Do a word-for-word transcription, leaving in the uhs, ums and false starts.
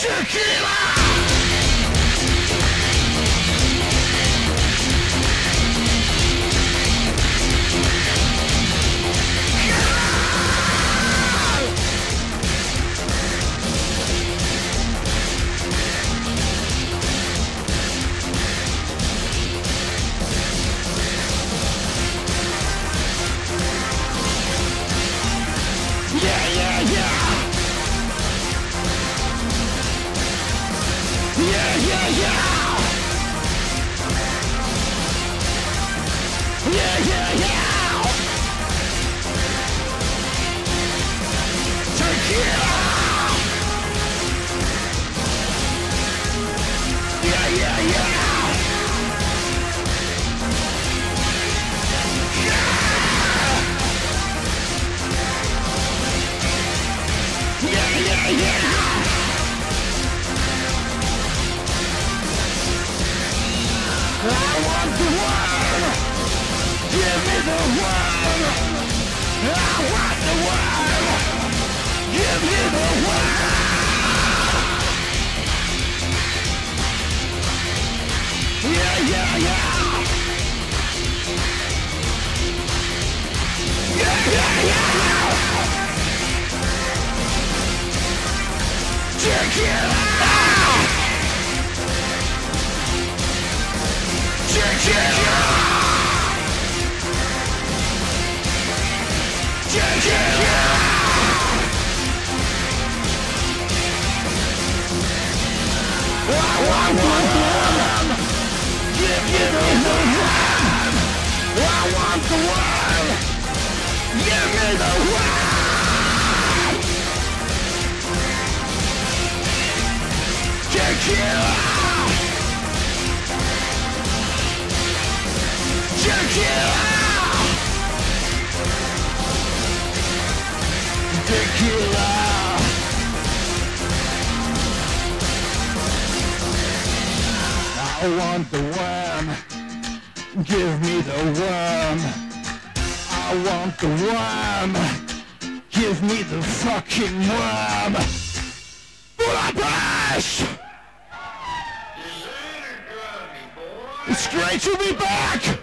Tequila! Yeah, yeah, yeah. Yeah, yeah, yeah. Yeah, yeah, yeah. Tequila. Yeah, yeah, yeah. Yeah, yeah, yeah. I want the world. Give me the world. I want the world. Give me the world. Yeah, yeah, yeah. Yeah, yeah, yeah. Tequila. Tequila! Tequila! I want the world! Give me the world! I want the world! Give me the world! Tequila! Tequila! Tequila! I want the worm. Give me the worm. I want the worm. Give me the fucking worm. Budapest! It's great to be back!